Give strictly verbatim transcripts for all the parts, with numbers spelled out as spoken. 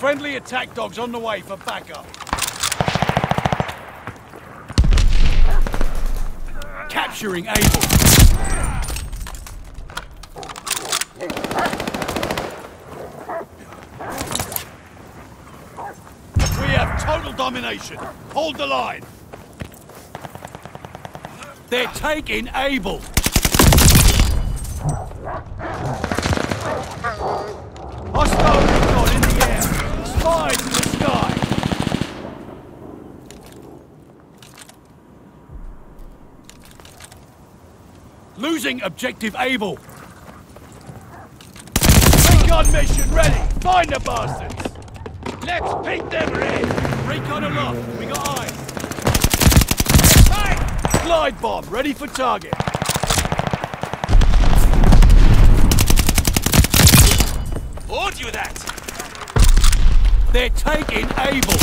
Friendly attack dogs on the way for backup. Capturing Able. We have total domination. Hold the line. They're taking Able. Hostile recon in the air. Spies in the sky. Losing objective Able. Recon mission ready. Find the bastards. Let's beat them in. Recon aloft. We got eyes. Hey! Glide bomb ready for target. Hold you that. They're taking Able.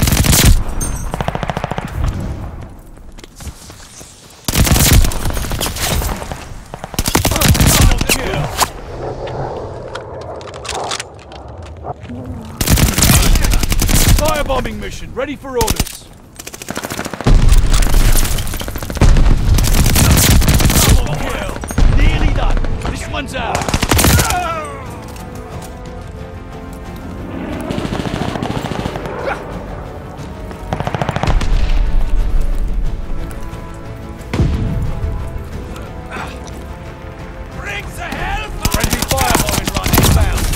Firebombing mission, ready for orders. Double kill. Nearly done. This one's ours. Brings the hell. Friendly firebombing run inbound.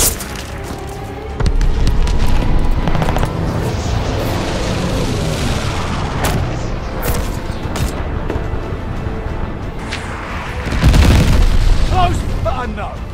Close, but unknown.